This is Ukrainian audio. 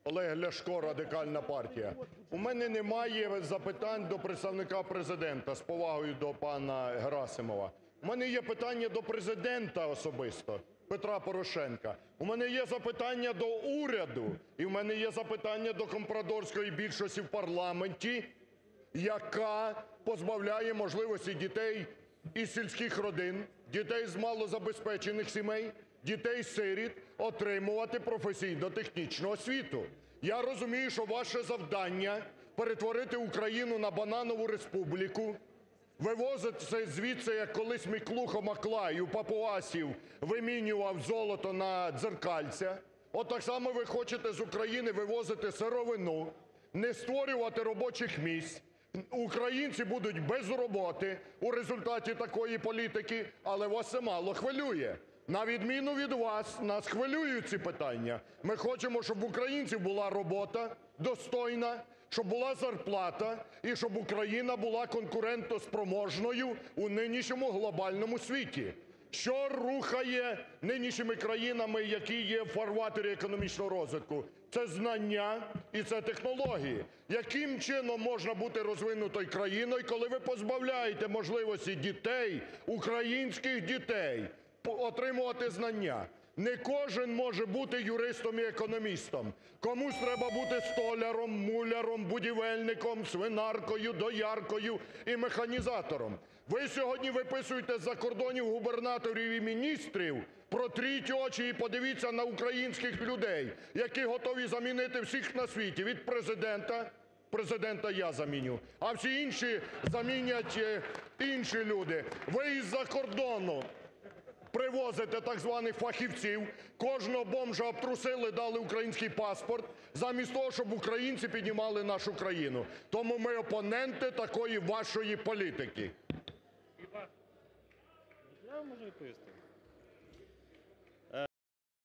Олег Ляшко, Радикальна партія. У мене немає запитань до Представника Президента, з повагою до пана Герасимова. У мене є питання до Президента особисто Петра Порошенка. У мене є запитання до уряду і в мене є запитання до компрадорської більшості в парламенті, яка позбавляє можливості дітей із сільських родин, дітей з малозабезпечених сімей, дітей-сиріт отримувати професійно-технічну освіту. Я розумію, що ваше завдання – перетворити Україну на бананову республіку, вивозити звідси, як колись Миклухо Маклай у папуасів вимінював золото на дзеркальця. От так само ви хочете з України вивозити сировину, не створювати робочих місць. Українці будуть без роботи у результаті такої політики, але вас це мало хвилює. На відміну від вас, нас хвилюють ці питання. Ми хочемо, щоб в українців була робота достойна, щоб була зарплата і щоб Україна була конкурентоспроможною у нинішньому глобальному світі. Що рухає нинішніми країнами, які є в фарватері економічного розвитку? Це знання і це технології. Яким чином можна бути розвинутою країною, коли ви позбавляєте можливості дітей, українських дітей, отримувати знання? Не кожен може бути юристом і економістом. Комусь треба бути столяром, муляром, будівельником, свинаркою, дояркою і механізатором. Ви сьогодні виписуєте з-за кордонів губернаторів і міністрів, протріть очі і подивіться на українських людей, які готові замінити всіх на світі, від президента я заміню, а всі інші замінять інші люди. Ви із-за кордону привозите так званих фахівців, кожного бомжа обтрусили, дали український паспорт, замість того, щоб українці піднімали нашу країну. Тому ми опоненти такої вашої політики. Я можу відповісти.